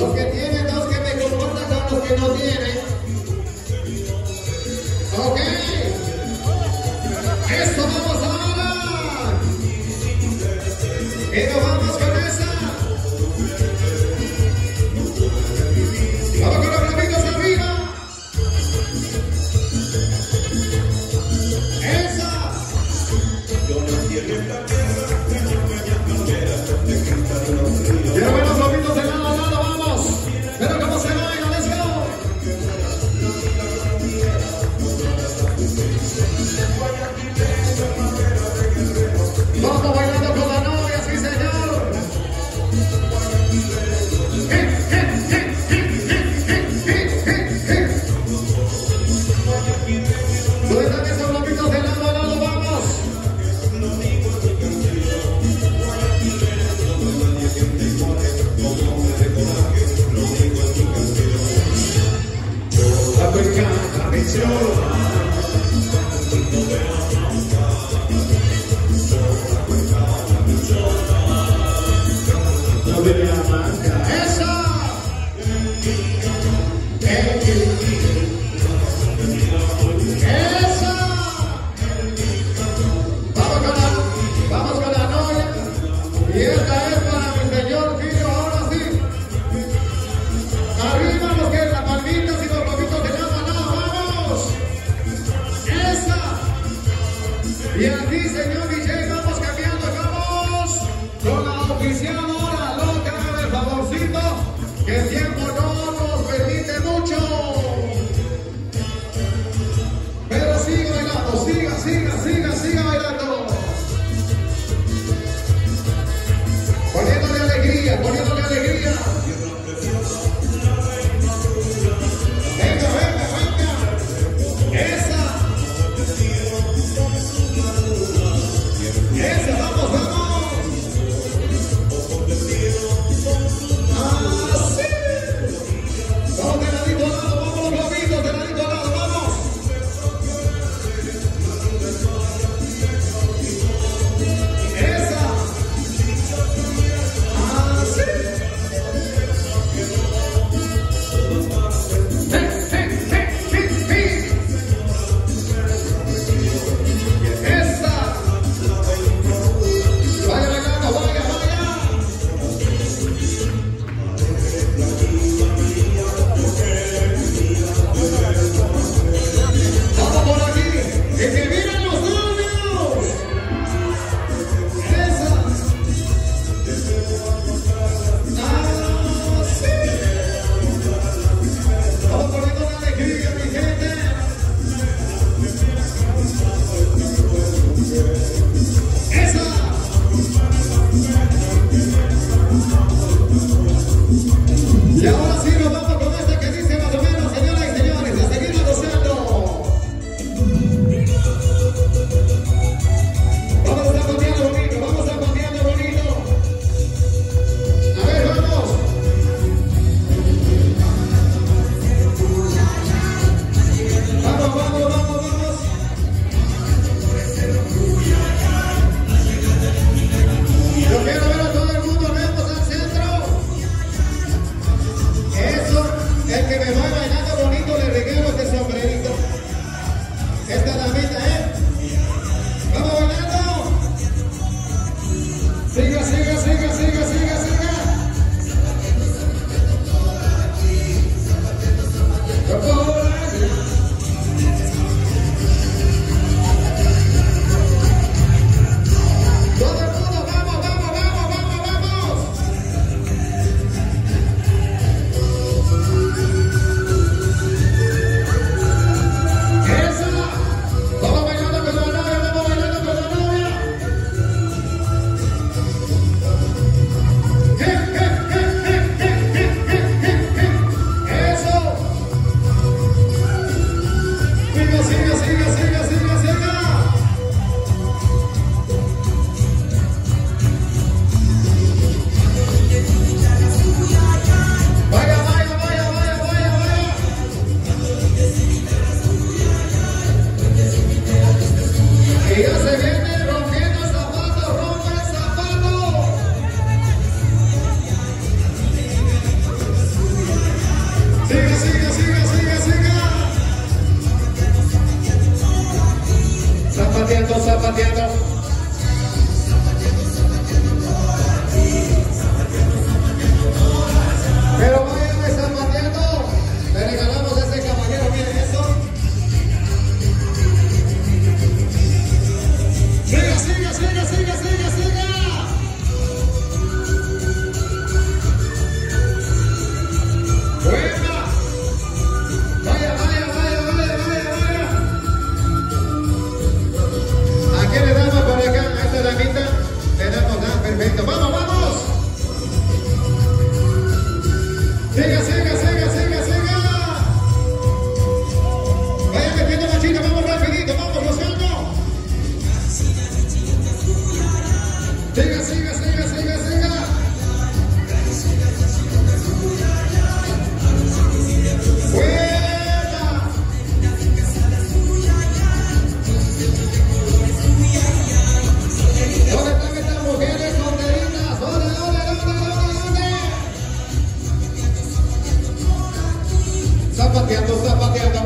Los que tienen, los que me comportan con los que no tienen. Ok. Eso vamos ahora. Y nos vamos con esa. Vamos con los bravitos arriba. Esa. Quiero ver los bravitos de lado a lado, vamos. Pero cómo se baila, let's go. Vamos bailando con la novia, sí señor. Sueltan esos lomitos de lado a lado, vamos. Vamos con la novia. Y esta es para mi señor Giro, ahora sí. Arriba lo que es las palmitas y los lomitos de lado a lado, vamos. Esa. Y aquí, señor DJ, vamos cambiando, vamos con la oficial ahora, loca, hágame el favorcito, que el tiempo no nos permite mucho. Pero siga bailando, siga bailando. Poniéndole alegría. Venga. Esa, vamos. Así. Vamos de ladito al lado, vamos los globitos, de ladito al lado, vamos. Esa. Así. Esa. Vaya bailando, vaya. Vamos por aquí, que se miren los novios. Esa. Así. Vamos poniendo la alegría, mi gente. Esa. Y ahora sí nos vamos con esta que dice más o menos, señoras y señores, a seguir gozando. Vamos a pateando bonito. A ver, vamos. Vamos. Yo quiero ver a todo el mundo, vemos al centro. Eso. zapateando, zapateando.